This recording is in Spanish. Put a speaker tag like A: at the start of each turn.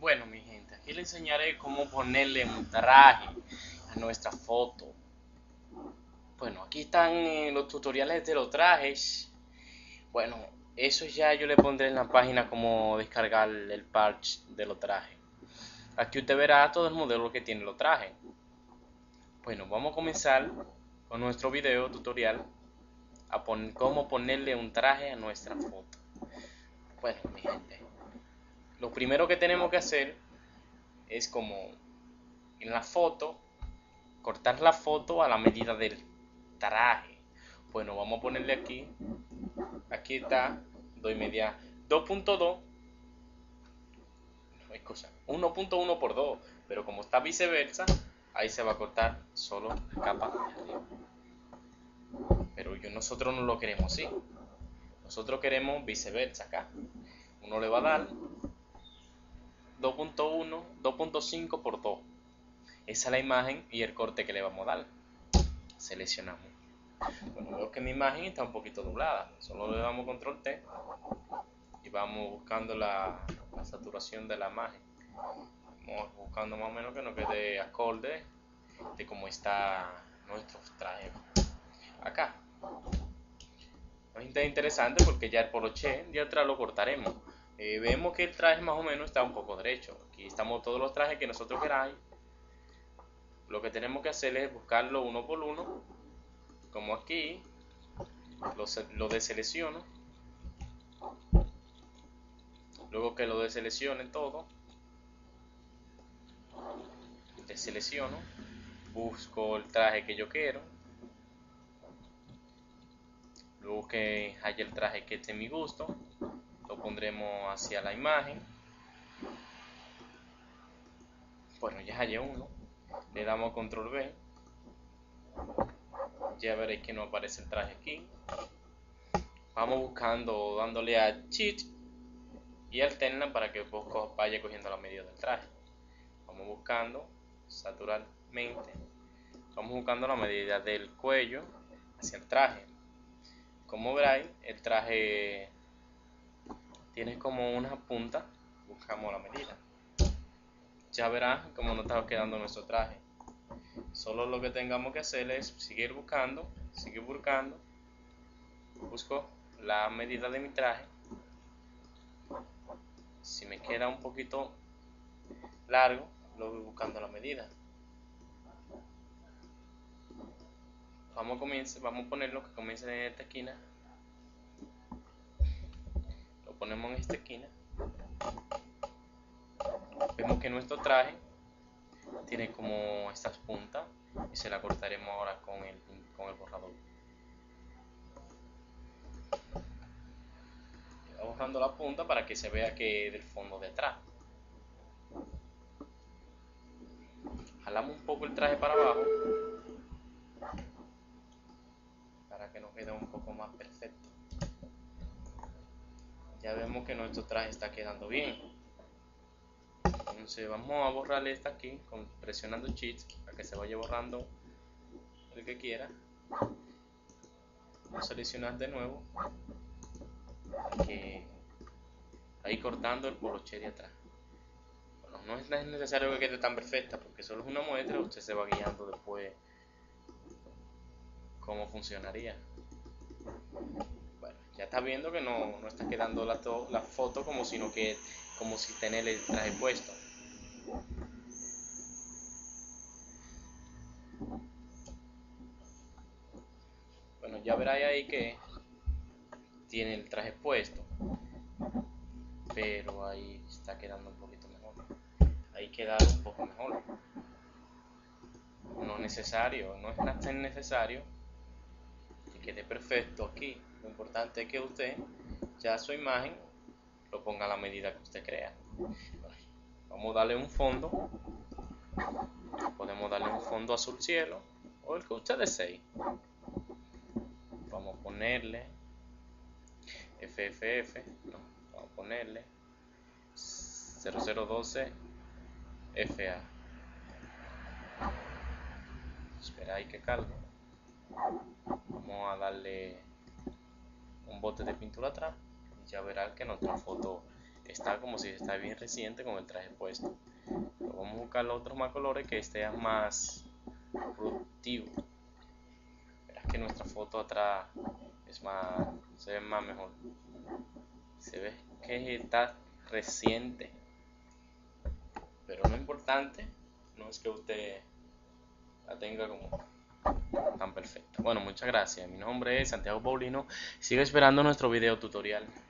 A: Bueno, mi gente, aquí le enseñaré cómo ponerle un traje a nuestra foto. Bueno, aquí están los tutoriales de los trajes. Bueno, eso ya yo le pondré en la página cómo descargar el parche de los trajes. Aquí usted verá todo el modelo que tiene los trajes. Bueno, vamos a comenzar con nuestro video tutorial a cómo ponerle un traje a nuestra foto. Bueno, mi gente, lo primero que tenemos que hacer es como en la foto, cortar la foto a la medida del traje. Bueno, vamos a ponerle aquí está 2,5, 2.2, no hay cosa, 1.1 por 2, pero como está viceversa, ahí se va a cortar solo la capa de arriba. Pero nosotros no lo queremos así, nosotros queremos viceversa acá. Uno le va a dar 2.1, 2.5 por 2. Esa es la imagen y el corte que le vamos a dar. Seleccionamos. Bueno, veo que mi imagen está un poquito doblada. Solo le damos control T y vamos buscando la saturación de la imagen. Vamos buscando más o menos que nos quede acorde de cómo está nuestro traje acá. Es interesante porque ya el poloché de atrás lo cortaremos. Vemos que el traje más o menos está un poco derecho. Aquí estamos todos los trajes que nosotros queráis. Lo que tenemos que hacer es buscarlo uno por uno, como aquí. Lo deselecciono. Luego que lo deseleccione todo, deselecciono, busco el traje que yo quiero. Luego que haya el traje que esté en mi gusto, lo pondremos hacia la imagen. Bueno, ya hallé uno. Le damos control V. Ya veréis que no aparece el traje aquí. Vamos buscando, dándole a Shift y alterna para que vaya cogiendo la medida del traje. Vamos buscando, saturalmente. Vamos buscando la medida del cuello hacia el traje. Como veréis, el traje tiene como una punta. Buscamos la medida. Ya verás cómo nos está quedando nuestro traje. Solo lo que tengamos que hacer es seguir buscando. Busco la medida de mi traje. Si me queda un poquito largo, lo voy buscando la medida. Vamos a ponerlo que comience en esta esquina. Lo ponemos en esta esquina. Vemos que nuestro traje tiene como estas puntas y se la cortaremos ahora con el borrador. Va borrando la punta para que se vea que del fondo de atrás. Jalamos un poco el traje para abajo para que nos quede un poco más perfecto. Ya vemos que nuestro traje está quedando bien. Entonces vamos a borrarle esta aquí presionando Shift para que se vaya borrando el que quiera. Vamos a seleccionar de nuevo ahí cortando el poloché de atrás. Bueno, no es necesario que quede tan perfecta porque solo es una muestra. Usted se va guiando después cómo funcionaría. Bueno, ya está viendo que no está quedando la foto como si tener el traje puesto. Bueno, ya verá ahí que tiene el traje puesto, pero ahí está quedando un poquito mejor. Ahí queda un poco mejor. No es necesario, no es tan necesario que quede perfecto aquí. Lo importante es que usted ya su imagen lo ponga a la medida que usted crea. Vamos a darle un fondo. Podemos darle un fondo azul cielo o el que usted desee. Vamos a ponerle FFF, no, vamos a ponerle 0012 FA. Espera ahí que cargue. Vamos a darle un bote de pintura atrás y ya verá que nuestra foto está como si está bien reciente con el traje puesto. Pero vamos a buscar los otros más colores que esté más productivo. Verás que nuestra foto atrás es más, se ve más mejor. Se ve que está reciente. Pero lo importante no es que usted la tenga como tan perfecta. Bueno, muchas gracias. Mi nombre es Santiago Paulino. Sigue esperando nuestro video tutorial.